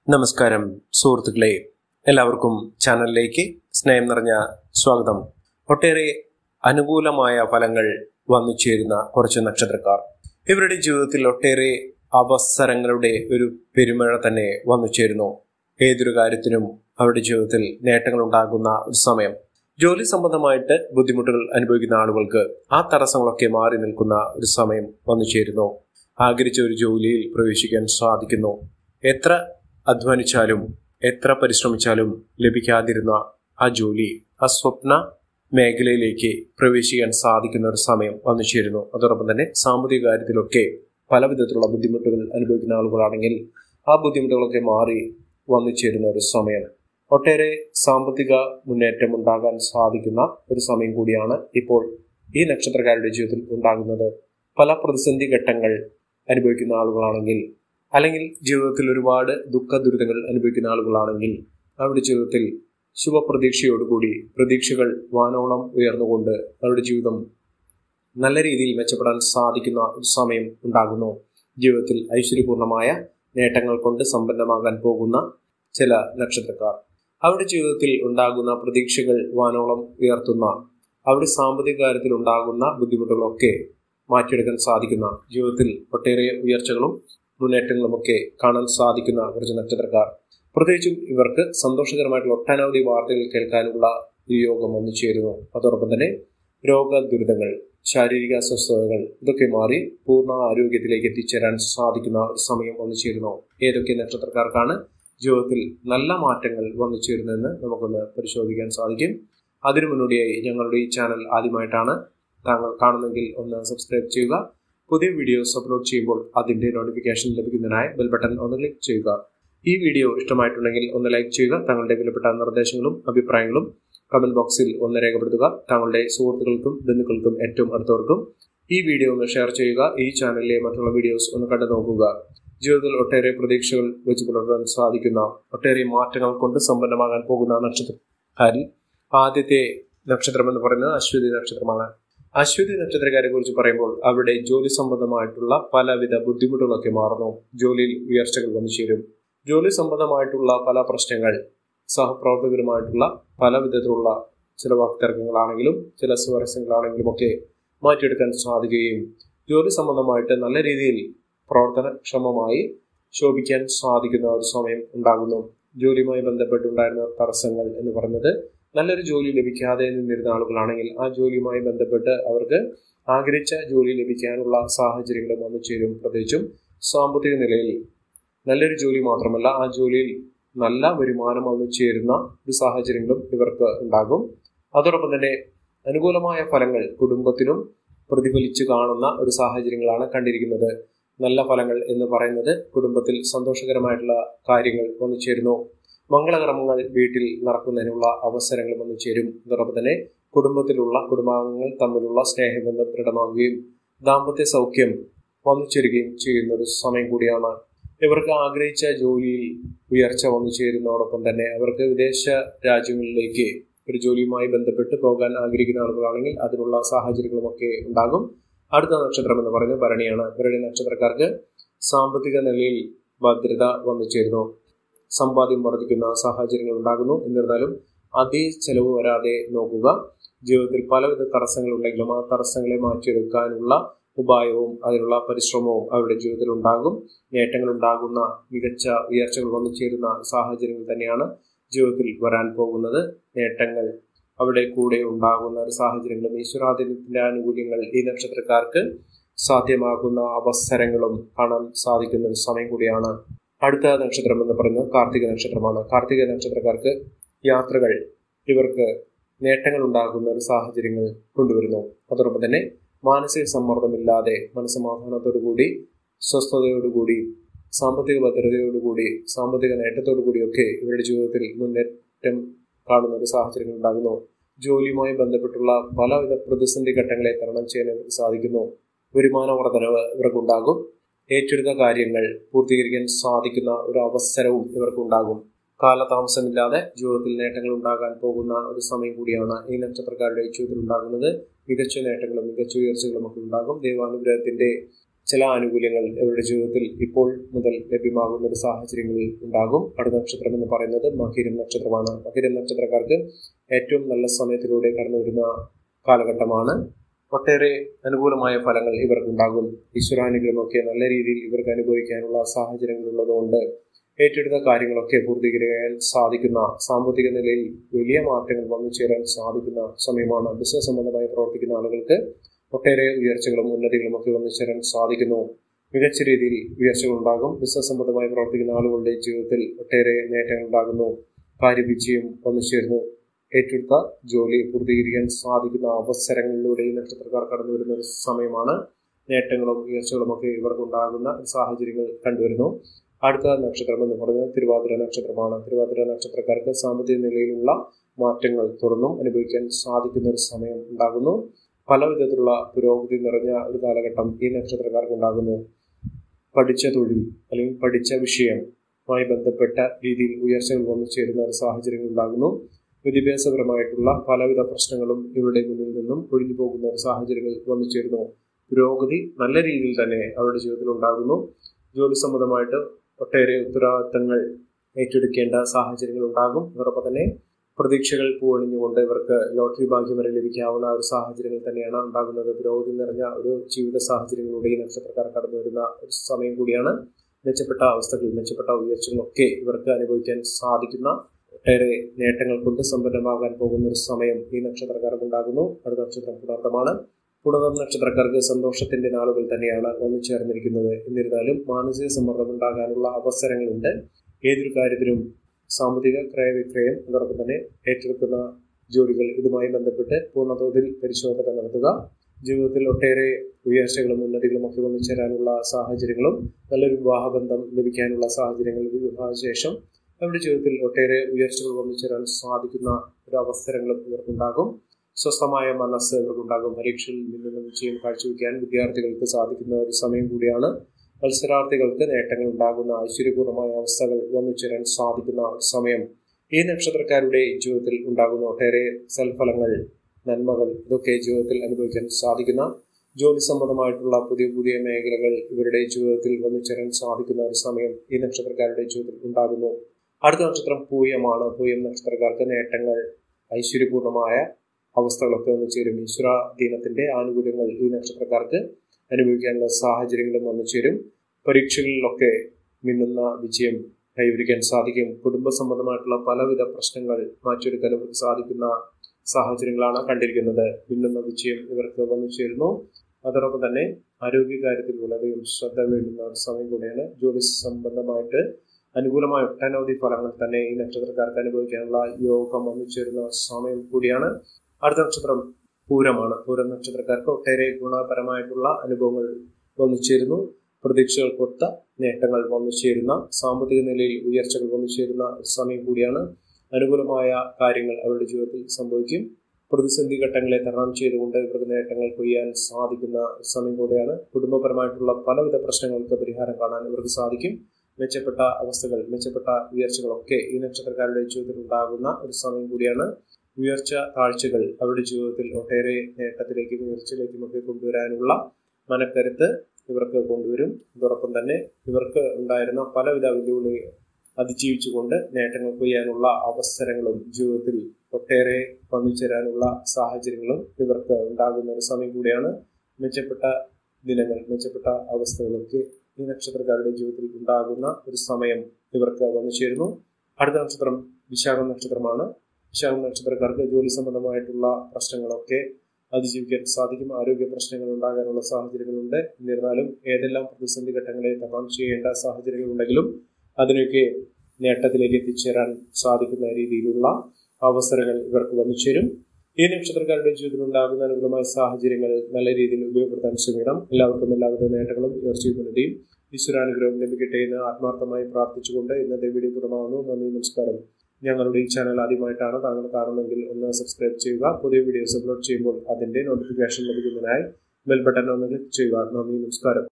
നമസ്കാരം സുഹൃത്തുക്കളെ, എല്ലാവർക്കും ചാനലിലേക്ക് സ്നേഹം നിറഞ്ഞ സ്വാഗതം. ഒട്ടേറെ അനുകൂലമായ ഫലങ്ങൾ വന്നു ചേരുന്ന കുറച്ച് നക്ഷത്രക്കാർ, ഇവരുടെ ജീവിതത്തിൽ ഒട്ടേറെ അവസരങ്ങളുടെ ഒരു പെരുമഴ തന്നെ വന്നു ചേരുന്നു. ഏതൊരു കാര്യത്തിനും അവരുടെ ജീവിതത്തിൽ നേട്ടങ്ങൾ ഉണ്ടാകുന്ന ഒരു സമയം. ജോലി സംബന്ധമായിട്ട് ബുദ്ധിമുട്ടുകൾ അനുഭവിക്കുന്ന ആളുകൾക്ക് ആ തടസ്സങ്ങളൊക്കെ മാറി നിൽക്കുന്ന ഒരു സമയം വന്നു ചേരുന്നു. ആഗ്രഹിച്ച ഒരു ജോലിയിൽ പ്രവേശിക്കാൻ സാധിക്കുന്നു. എത്ര അധ്വാനിച്ചാലും എത്ര പരിശ്രമിച്ചാലും ലഭിക്കാതിരുന്ന ആ ജോലി, ആ സ്വപ്ന മേഖലയിലേക്ക് പ്രവേശിക്കാൻ സാധിക്കുന്ന ഒരു സമയം വന്നു ചേരുന്നു. അതോടൊപ്പം തന്നെ സാമ്പത്തിക കാര്യത്തിലൊക്കെ പല വിധത്തിലുള്ള ബുദ്ധിമുട്ടുകൾ അനുഭവിക്കുന്ന ആളുകളാണെങ്കിൽ ആ ബുദ്ധിമുട്ടുകളൊക്കെ മാറി വന്നു ചേരുന്ന ഒരു സമയം. ഒട്ടേറെ സാമ്പത്തിക മുന്നേറ്റം ഉണ്ടാകാൻ സാധിക്കുന്ന ഒരു സമയം കൂടിയാണ് ഇപ്പോൾ ഈ നക്ഷത്രക്കാരുടെ ജീവിതത്തിൽ ഉണ്ടാകുന്നത്. പല പ്രതിസന്ധി ഘട്ടങ്ങൾ അനുഭവിക്കുന്ന ആളുകളാണെങ്കിൽ, അല്ലെങ്കിൽ ജീവിതത്തിൽ ഒരുപാട് ദുഃഖ ദുരിതങ്ങൾ അനുഭവിക്കുന്ന ആളുകളാണെങ്കിൽ, അവരുടെ ജീവിതത്തിൽ ശുഭപ്രതീക്ഷയോടുകൂടി പ്രതീക്ഷകൾ വാനോളം ഉയർന്നുകൊണ്ട് അവരുടെ ജീവിതം നല്ല രീതിയിൽ മെച്ചപ്പെടാൻ സാധിക്കുന്ന ഒരു സമയം ഉണ്ടാകുന്നു. ജീവിതത്തിൽ ഐശ്വര്യപൂർണമായ നേട്ടങ്ങൾ കൊണ്ട് സമ്പന്നമാകാൻ പോകുന്ന ചില നക്ഷത്രക്കാർ, അവരുടെ ജീവിതത്തിൽ ഉണ്ടാകുന്ന പ്രതീക്ഷകൾ വാനോളം ഉയർത്തുന്ന, അവരുടെ സാമ്പത്തിക കാര്യത്തിൽ ഉണ്ടാകുന്ന ബുദ്ധിമുട്ടുകളൊക്കെ മാറ്റിയെടുക്കാൻ സാധിക്കുന്ന, ജീവിതത്തിൽ ഒട്ടേറെ ഉയർച്ചകളും മുന്നേറ്റങ്ങളുമൊക്കെ കാണാൻ സാധിക്കുന്ന കുറച്ച് നക്ഷത്രക്കാർ. പ്രത്യേകിച്ചും ഇവർക്ക് സന്തോഷകരമായിട്ടുള്ള ഒട്ടനവധി വാർത്തകൾ കേൾക്കാനുള്ള യോഗം വന്നു ചേരുന്നു. അതോടൊപ്പം തന്നെ രോഗദുരിതങ്ങൾ, ശാരീരിക അസ്വസ്ഥതകൾ ഇതൊക്കെ മാറി പൂർണ്ണ ആരോഗ്യത്തിലേക്ക് എത്തിച്ചേരാൻ സാധിക്കുന്ന ഒരു സമയം വന്നു ചേരുന്നു. ഏതൊക്കെ നക്ഷത്രക്കാർക്കാണ് ജീവിതത്തിൽ നല്ല മാറ്റങ്ങൾ വന്നു ചേരുന്നതെന്ന് നമുക്കൊന്ന് പരിശോധിക്കാൻ സാധിക്കും. അതിനു മുന്നോടിയായി ഞങ്ങളുടെ ഈ ചാനൽ ആദ്യമായിട്ടാണ് താങ്കൾ കാണുന്നെങ്കിൽ ഒന്ന് സബ്സ്ക്രൈബ് ചെയ്യുക. പുതിയ വീഡിയോസ് അപ്ലോഡ് ചെയ്യുമ്പോൾ അതിന്റെ നോട്ടിഫിക്കേഷൻ ലഭിക്കുന്നതിനായി ബെൽ ബട്ടൺ ഒന്ന് ക്ലിക്ക് ചെയ്യുക. ഈ വീഡിയോ ഇഷ്ടമായിട്ടുണ്ടെങ്കിൽ ഒന്ന് ലൈക്ക് ചെയ്യുക. താങ്കളുടെ വിലപ്പെട്ട നിർദ്ദേശങ്ങളും അഭിപ്രായങ്ങളും കമന്റ് ബോക്സിൽ ഒന്ന് രേഖപ്പെടുത്തുക. താങ്കളുടെ സുഹൃത്തുക്കൾക്കും ബന്ധുക്കൾക്കും ഏറ്റവും അടുത്തവർക്കും ഈ വീഡിയോ ഒന്ന് ഷെയർ ചെയ്യുക. ഈ ചാനലിലെ മറ്റുള്ള വീഡിയോസ് ഒന്ന് കണ്ടു നോക്കുക. ജീവിതത്തിൽ ഒട്ടേറെ പ്രതീക്ഷകൾ വെച്ച് പുലർത്താൻ സാധിക്കുന്ന, ഒട്ടേറെ മാറ്റങ്ങൾ കൊണ്ട് സമ്പന്നമാകാൻ പോകുന്ന നക്ഷത്രക്കാരിൽ ആദ്യത്തെ നക്ഷത്രം എന്ന് പറയുന്നത് അശ്വതി നക്ഷത്രമാണ്. അശ്വതി നക്ഷത്രക്കാരെ കുറിച്ച് പറയുമ്പോൾ അവരുടെ ജോലി സംബന്ധമായിട്ടുള്ള പലവിധ ബുദ്ധിമുട്ടുകളൊക്കെ മാറുന്നു. ജോലിയിൽ ഉയർച്ചകൾ വന്നു ചേരും. ജോലി സംബന്ധമായിട്ടുള്ള പല പ്രശ്നങ്ങൾ, സഹപ്രവർത്തകരുമായിട്ടുള്ള പല വിധത്തിലുള്ള ചില വാക്തർക്കങ്ങളാണെങ്കിലും ചില സ്വാരസ്യങ്ങളാണെങ്കിലും ഒക്കെ മാറ്റിയെടുക്കാൻ സാധിക്കുകയും ജോലി സംബന്ധമായിട്ട് നല്ല രീതിയിൽ പ്രവർത്തനക്ഷമമായി ശോഭിക്കാൻ സാധിക്കുന്ന ഒരു സമയം ഉണ്ടാകുന്നു. ജോലിയുമായി ബന്ധപ്പെട്ടുണ്ടായിരുന്ന തടസ്സങ്ങൾ എന്ന് പറയുന്നത്, നല്ലൊരു ജോലി ലഭിക്കാതെ നിന്നിരുന്ന ആളുകളാണെങ്കിൽ ആ ജോലിയുമായി ബന്ധപ്പെട്ട് അവർക്ക് ആഗ്രഹിച്ച ജോലി ലഭിക്കാനുള്ള സാഹചര്യങ്ങൾ വന്നു ചേരും. പ്രത്യേകിച്ചും സാമ്പത്തിക നിലയിൽ നല്ലൊരു ജോലി മാത്രമല്ല, ആ ജോലിയിൽ നല്ല വരുമാനം വന്നു ചേരുന്ന ഒരു സാഹചര്യങ്ങളും ഇവർക്ക് ഉണ്ടാകും. അതോടൊപ്പം തന്നെ അനുകൂലമായ ഫലങ്ങൾ കുടുംബത്തിനും പ്രതിഫലിച്ച് കാണുന്ന ഒരു സാഹചര്യങ്ങളാണ് കണ്ടിരിക്കുന്നത്. നല്ല ഫലങ്ങൾ എന്ന് പറയുന്നത് കുടുംബത്തിൽ സന്തോഷകരമായിട്ടുള്ള കാര്യങ്ങൾ വന്നു ചേരുന്നു. മംഗളകർമ്മങ്ങൾ വീട്ടിൽ നടക്കുന്നതിനുള്ള അവസരങ്ങൾ വന്നു ചേരും. അതോടൊപ്പം തന്നെ കുടുംബാംഗങ്ങൾ തമ്മിലുള്ള സ്നേഹബന്ധം ദൃഢമാകുകയും ദാമ്പത്യ സൗഖ്യം വന്നു ചേരുകയും ചെയ്യുന്ന ഒരു സമയം കൂടിയാണ്. ഇവർക്ക് ആഗ്രഹിച്ച ജോലിയിൽ ഉയർച്ച വന്നു ചേരുന്നതോടൊപ്പം തന്നെ അവർക്ക് വിദേശ രാജ്യങ്ങളിലേക്ക് ഒരു ജോലിയുമായി ബന്ധപ്പെട്ട് പോകാൻ ആഗ്രഹിക്കുന്ന ആളുകളാണെങ്കിൽ അതിനുള്ള സാഹചര്യങ്ങളുമൊക്കെ ഉണ്ടാകും. അടുത്ത നക്ഷത്രം എന്ന് പറയുന്നത് ഭരണിയാണ്. ഭരണി നക്ഷത്രക്കാർക്ക് സാമ്പത്തിക നിലയിൽ ഭദ്രത വന്നു ചേരുന്നു. സമ്പാദ്യം വർദ്ധിക്കുന്ന സാഹചര്യങ്ങൾ ഉണ്ടാകുന്നു. എന്നിരുന്നാലും അതേ ചെലവ് വരാതെ നോക്കുക. ജീവിതത്തിൽ പലവിധ തടസ്സങ്ങൾ ഉണ്ടെങ്കിലും ആ തടസ്സങ്ങളെ മാറ്റിയെടുക്കാനുള്ള ഉപായവും അതിനുള്ള പരിശ്രമവും അവരുടെ ജീവിതത്തിൽ ഉണ്ടാകും. നേട്ടങ്ങൾ ഉണ്ടാകുന്ന, മികച്ച ഉയർച്ചകൾ വന്നു ചേരുന്ന സാഹചര്യങ്ങൾ തന്നെയാണ് ജീവിതത്തിൽ വരാൻ പോകുന്നത്. നേട്ടങ്ങൾ അവിടെ കൂടെ ഉണ്ടാകുന്ന ഒരു സാഹചര്യങ്ങളും ഈശ്വരാധീനത്തിന്റെ ആനുകൂല്യങ്ങൾ ഈ നക്ഷത്രക്കാർക്ക് സാധ്യമാകുന്ന അവസരങ്ങളും കാണാൻ സാധിക്കുന്ന ഒരു സമയം കൂടിയാണ്. അടുത്ത നക്ഷത്രം എന്ന് പറയുന്നത് കാർത്തിക നക്ഷത്രമാണ്. കാർത്തിക നക്ഷത്രക്കാർക്ക് യാത്രകൾ ഇവർക്ക് നേട്ടങ്ങൾ ഉണ്ടാകുന്ന ഒരു സാഹചര്യങ്ങൾ കൊണ്ടുവരുന്നു. അതോടൊപ്പം തന്നെ മാനസിക സമ്മർദ്ദമില്ലാതെ മനസ്സമാധാനത്തോടുകൂടി, സ്വസ്ഥതയോടുകൂടി, സാമ്പത്തിക ഭദ്രതയോടുകൂടി, സാമ്പത്തിക നേട്ടത്തോടുകൂടിയൊക്കെ ഇവരുടെ ജീവിതത്തിൽ മുന്നേറ്റം കാണുന്ന ഒരു സാഹചര്യങ്ങൾ ഉണ്ടാകുന്നു. ജോലിയുമായി ബന്ധപ്പെട്ടുള്ള പലവിധ പ്രതിസന്ധി ഘട്ടങ്ങളെ തരണം ചെയ്യാൻ ഇവർക്ക് സാധിക്കുന്നു. വരുമാന വർധനവ് ഇവർക്കുണ്ടാകും. ഏറ്റെടുത്ത കാര്യങ്ങൾ പൂർത്തീകരിക്കാൻ സാധിക്കുന്ന ഒരു അവസരവും ഇവർക്കുണ്ടാകും. കാലതാമസമില്ലാതെ ജീവിതത്തിൽ നേട്ടങ്ങൾ ഉണ്ടാകാൻ പോകുന്ന ഒരു സമയം കൂടിയാണ് ഈ നക്ഷത്രക്കാരുടെ ജീവിതത്തിൽ ഉണ്ടാകുന്നത്. മികച്ച നേട്ടങ്ങളും മികച്ച ഉയർച്ചകളും ഒക്കെ ഉണ്ടാകും. ദൈവാനുഗ്രഹത്തിന്റെ ചില ആനുകൂല്യങ്ങൾ ഇവരുടെ ജീവിതത്തിൽ ഇപ്പോൾ മുതൽ ലഭ്യമാകുന്ന ഒരു സാഹചര്യങ്ങളിൽ ഉണ്ടാകും. അടുത്ത നക്ഷത്രം എന്ന് പറയുന്നത് മകരം നക്ഷത്രമാണ്. മകരം നക്ഷത്രക്കാർക്ക് ഏറ്റവും നല്ല സമയത്തിലൂടെ കടന്നു വരുന്ന കാലഘട്ടമാണ്. ഒട്ടേറെ അനുകൂലമായ ഫലങ്ങൾ ഇവർക്കുണ്ടാകും. ഈശ്വരാനുഗ്രഹമൊക്കെ നല്ല രീതിയിൽ ഇവർക്ക് അനുഭവിക്കാനുള്ള സാഹചര്യങ്ങളുള്ളതുകൊണ്ട് ഏറ്റെടുത്ത കാര്യങ്ങളൊക്കെ പൂർത്തീകരിക്കാൻ സാധിക്കുന്ന, സാമ്പത്തിക നിലയിൽ വലിയ മാറ്റങ്ങൾ വന്നു ചേരാൻ സാധിക്കുന്ന സമയമാണ്. ബിസിനസ് സംബന്ധമായി പ്രവർത്തിക്കുന്ന ആളുകൾക്ക് ഒട്ടേറെ ഉയർച്ചകളും ഉന്നതികളും ഒക്കെ വന്നു ചേരാൻ സാധിക്കുന്നു. മികച്ച രീതിയിൽ ഉയർച്ചകൾ ഉണ്ടാകും. ബിസിനസ് സംബന്ധമായി പ്രവർത്തിക്കുന്ന ആളുകളുടെ ജീവിതത്തിൽ ഒട്ടേറെ നേട്ടങ്ങൾ ഉണ്ടാകുന്നു. കാര്യവിജയം വന്നു ചേരുന്നു. ഏറ്റെടുത്ത ജോലി പൂർത്തീകരിക്കാൻ സാധിക്കുന്ന അവസരങ്ങളിലൂടെ ഈ നക്ഷത്രക്കാർ കടന്നു വരുന്ന ഒരു സമയമാണ്. നേട്ടങ്ങളും ഉയർച്ചകളും ഒക്കെ ഇവർക്കുണ്ടാകുന്ന സാഹചര്യങ്ങൾ കണ്ടുവരുന്നു. അടുത്ത നക്ഷത്രം എന്ന് പറയുന്നത് തിരുവാതിര നക്ഷത്രമാണ്. തിരുവാതിര നക്ഷത്രക്കാർക്ക് സാമ്പത്തിക നിലയിലുള്ള മാറ്റങ്ങൾ തുടർന്നും അനുഭവിക്കാൻ സാധിക്കുന്ന ഒരു സമയം ഉണ്ടാകുന്നു. പല വിധത്തിലുള്ള പുരോഗതി നിറഞ്ഞ ഒരു കാലഘട്ടം ഈ നക്ഷത്രക്കാർക്ക് ഉണ്ടാകുന്നു. പഠിച്ച തൊഴിൽ അല്ലെങ്കിൽ പഠിച്ച വിഷയവുമായി ബന്ധപ്പെട്ട രീതിയിൽ ഉയർച്ചകൾ വന്നു ചേരുന്ന ഒരു സാഹചര്യങ്ങൾ ഉണ്ടാകുന്നു. വിദ്യാഭ്യാസപരമായിട്ടുള്ള പലവിധ പ്രശ്നങ്ങളും ഇവരുടെ മുന്നിൽ നിന്നും ഒഴിഞ്ഞു പോകുന്ന ഒരു സാഹചര്യങ്ങൾ വന്നു ചേരുന്നു. പുരോഗതി നല്ല രീതിയിൽ തന്നെ അവരുടെ ജീവിതത്തിൽ ഉണ്ടാകുന്നു. ജോലി സംബന്ധമായിട്ട് ഒട്ടേറെ ഉത്തരവാദിത്തങ്ങൾ ഏറ്റെടുക്കേണ്ട സാഹചര്യങ്ങൾ ഉണ്ടാകും. അതോടൊപ്പം തന്നെ പ്രതീക്ഷകൾ പൂവണിഞ്ഞുകൊണ്ട് ഇവർക്ക് ലോട്ടറി ഭാഗ്യം വരെ ലഭിക്കാവുന്ന ഒരു സാഹചര്യങ്ങൾ തന്നെയാണ് ഉണ്ടാകുന്നത്. പുരോഗതി നിറഞ്ഞ ഒരു ജീവിത സാഹചര്യങ്ങളിലൂടെ ഈ നക്ഷത്രക്കാർ കടന്നു വരുന്ന ഒരു സമയം കൂടിയാണ്. മെച്ചപ്പെട്ട അവസ്ഥകൾ, മെച്ചപ്പെട്ട ഉയർച്ചകളൊക്കെ ഇവർക്ക് അനുഭവിക്കാൻ സാധിക്കുന്ന, ഒട്ടേറെ നേട്ടങ്ങൾ കൊണ്ട് സമ്പന്നമാകാൻ പോകുന്ന ഒരു സമയം ഈ നക്ഷത്രക്കാർക്ക് ഉണ്ടാകുന്നു. അടുത്ത നക്ഷത്രം പുണർദമാണ്. പുണർദം നക്ഷത്രക്കാർക്ക് സന്തോഷത്തിന്റെ നാളുകൾ തന്നെയാണ് വന്നു ചേർന്നിരിക്കുന്നത്. എന്നിരുന്നാലും മാനസിക സമ്മർദ്ദം ഉണ്ടാകാനുള്ള അവസരങ്ങളുണ്ട്. ഏതൊരു കാര്യത്തിലും സാമ്പത്തിക ക്രയവിക്രയം, അതോടൊപ്പം തന്നെ ഏറ്റെടുക്കുന്ന ജോലികൾ, ഇതുമായി ബന്ധപ്പെട്ട് പൂർണ്ണതോതിൽ പരിശോധന നടത്തുക. ജീവിതത്തിൽ ഒട്ടേറെ ഉയർച്ചകളും ഉന്നതികളും ഒക്കെ വന്നു ചേരാനുള്ള സാഹചര്യങ്ങളും നല്ലൊരു വിവാഹബന്ധം ലഭിക്കാനുള്ള സാഹചര്യങ്ങൾ, വിവാഹശേഷം അവരുടെ ജീവിതത്തിൽ ഒട്ടേറെ ഉയർച്ചകൾ വന്നു ചേരാൻ സാധിക്കുന്ന ഒരു അവസരങ്ങളും ഇവർക്കുണ്ടാകും. സ്വസ്ഥമായ മനസ്സ് ഇവർക്കുണ്ടാകും. പരീക്ഷയിൽ മിന്നുന്ന വിജയം കാഴ്ചവെക്കാൻ വിദ്യാർത്ഥികൾക്ക് സാധിക്കുന്ന ഒരു സമയം കൂടിയാണ്. മത്സരാർത്ഥികൾക്ക് നേട്ടങ്ങൾ ഉണ്ടാകുന്ന ഐശ്വര്യപൂർണമായ അവസ്ഥകൾ വന്നു ചേരാൻ സാധിക്കുന്ന സമയം. ഈ നക്ഷത്രക്കാരുടെ ജീവിതത്തിൽ ഉണ്ടാകുന്ന ഒട്ടേറെ സൽഫലങ്ങൾ, നന്മകൾ, ഇതൊക്കെ ജീവിതത്തിൽ അനുഭവിക്കാൻ സാധിക്കുന്ന, ജോലി സംബന്ധമായിട്ടുള്ള പുതിയ പുതിയ മേഖലകൾ ഇവരുടെ ജീവിതത്തിൽ വന്നു ചേരാൻ സാധിക്കുന്ന ഒരു സമയം ഈ നക്ഷത്രക്കാരുടെ ജീവിതത്തിൽ ഉണ്ടാകുന്നു. അടുത്ത നക്ഷത്രം പൂയമാണ്. പൂയം നക്ഷത്രക്കാർക്ക് നേട്ടങ്ങൾ, ഐശ്വര്യപൂർണമായ അവസ്ഥകളൊക്കെ വന്നു ചേരും. ഈശ്വരാധീനത്തിന്റെ ആനുകൂല്യങ്ങൾ ഈ നക്ഷത്രക്കാർക്ക് അനുഭവിക്കാനുള്ള സാഹചര്യങ്ങളും വന്നു ചേരും. പരീക്ഷകളിലൊക്കെ മിന്നുന്ന വിജയം കൈവരിക്കാൻ സാധിക്കും. കുടുംബ സംബന്ധമായിട്ടുള്ള പലവിധ പ്രശ്നങ്ങൾ മാറ്റിയെടുക്കാൻ ഇവർക്ക് സാധിക്കുന്ന സാഹചര്യങ്ങളാണ് കണ്ടിരിക്കുന്നത്. മിന്നുന്ന വിജയം ഇവർക്ക് വന്നു ചേരുന്നു. അതോടൊപ്പം തന്നെ ആരോഗ്യകാര്യത്തിൽ വളരെയും ശ്രദ്ധ വേണ്ടുന്ന ഒരു സമയം കൂടെയാണ്. ജോലി സംബന്ധമായിട്ട് അനുകൂലമായ ഒട്ടനവധി ഫലങ്ങൾ തന്നെ ഈ നക്ഷത്രക്കാർക്ക് അനുഭവിക്കാനുള്ള യോഗം വന്നു ചേരുന്ന സമയം കൂടിയാണ്. അടുത്ത നക്ഷത്രം പൂരമാണ്. പൂരം നക്ഷത്രക്കാർക്ക് ഒട്ടേറെ ഗുണപരമായിട്ടുള്ള അനുഭവങ്ങൾ വന്നു ചേരുന്നു. പ്രതീക്ഷകൾക്കൊത്ത നേട്ടങ്ങൾ വന്നു ചേരുന്ന, സാമ്പത്തിക നിലയിൽ ഉയർച്ചകൾ വന്നു ചേരുന്ന സമയം കൂടിയാണ്. അനുകൂലമായ കാര്യങ്ങൾ അവരുടെ ജീവിതത്തിൽ സംഭവിക്കും. പ്രതിസന്ധി ഘട്ടങ്ങളെ തരണം ചെയ്തുകൊണ്ട് ഇവർക്ക് നേട്ടങ്ങൾ കൊയ്യാൻ സാധിക്കുന്ന സമയം കൂടെയാണ്. കുടുംബപരമായിട്ടുള്ള പലവിധ പ്രശ്നങ്ങൾക്ക് പരിഹാരം കാണാൻ ഇവർക്ക് സാധിക്കും. മെച്ചപ്പെട്ട അവസ്ഥകൾ, മെച്ചപ്പെട്ട ഉയർച്ചകളൊക്കെ ഈ നക്ഷത്രക്കാരുടെ ജീവിതത്തിൽ ഉണ്ടാകുന്ന ഒരു സമയം കൂടിയാണ്. ഉയർച്ച താഴ്ചകൾ അവരുടെ ജീവിതത്തിൽ ഒട്ടേറെ നേട്ടത്തിലേക്കും ഉയർച്ചയിലേക്കും ഒക്കെ കൊണ്ടുവരാനുള്ള മനക്കരുത്ത് ഇവർക്ക് കൊണ്ടുവരും. അതോടൊപ്പം തന്നെ ഇവർക്ക് ഉണ്ടായിരുന്ന പലവിധ വെല്ലുവിളി അതിജീവിച്ചുകൊണ്ട് നേട്ടങ്ങൾ കൊയ്യാനുള്ള അവസരങ്ങളും ജീവിതത്തിൽ ഒട്ടേറെ വന്നു ചേരാനുള്ള സാഹചര്യങ്ങളും ഇവർക്ക് ഉണ്ടാകുന്ന ഒരു സമയം കൂടിയാണ്. മെച്ചപ്പെട്ട ദിനങ്ങൾ, മെച്ചപ്പെട്ട അവസ്ഥകളൊക്കെ ഈ നക്ഷത്രക്കാരുടെ ജീവിതത്തിൽ ഉണ്ടാകുന്ന ഒരു സമയം ഇവർക്ക് വന്നു ചേരുന്നു. അടുത്ത നക്ഷത്രം വിശാഖം നക്ഷത്രമാണ്. വിശാഖം നക്ഷത്രക്കാർക്ക് ജോലി സംബന്ധമായിട്ടുള്ള പ്രശ്നങ്ങളൊക്കെ അതിജീവിക്കാൻ സാധിക്കും. ആരോഗ്യ പ്രശ്നങ്ങൾ ഉണ്ടാകാനുള്ള സാഹചര്യങ്ങളുണ്ട്. എന്നിരുന്നാലും ഏതെല്ലാം പ്രതിസന്ധി ഘട്ടങ്ങളെ തരണം ചെയ്യേണ്ട സാഹചര്യങ്ങളുണ്ടെങ്കിലും അതിനൊക്കെ നേട്ടത്തിലേക്ക് എത്തിച്ചേരാൻ സാധിക്കുന്ന രീതിയിലുള്ള അവസരങ്ങൾ ഇവർക്ക് വന്നു ചേരും. ഈ നക്ഷത്രക്കാരുടെ ജീവിതത്തിൽ ഉണ്ടാകുന്ന അനുകൂലമായ സാഹചര്യങ്ങൾ നല്ല രീതിയിൽ ഉപയോഗപ്പെടുത്താൻ ശ്രമിക്കണം. എല്ലാവർക്കും എല്ലാവിധ നേട്ടങ്ങളും ഉയർച്ചയും ഉന്നതിയും ഈശ്വരാനുഗ്രഹം ലഭിക്കട്ടെ എന്ന് ആത്മാർത്ഥമായി പ്രാർത്ഥിച്ചുകൊണ്ട് ഇന്നത്തെ വീഡിയോ പൂർണ്ണമാകുന്നു. നന്ദി, നമസ്കാരം. ഞങ്ങളുടെ ഈ ചാനൽ ആദ്യമായിട്ടാണ് താങ്കൾ കാണുന്നതെങ്കിൽ ഒന്ന് സബ്സ്ക്രൈബ് ചെയ്യുക. പുതിയ വീഡിയോസ് അപ്ലോഡ് ചെയ്യുമ്പോൾ അതിന്റെ നോട്ടിഫിക്കേഷൻ ലഭിക്കുന്നതിനായി ബെൽ ബട്ടൺ ഒന്ന് ക്ലിക്ക് ചെയ്യുക. നന്ദി, നമസ്കാരം.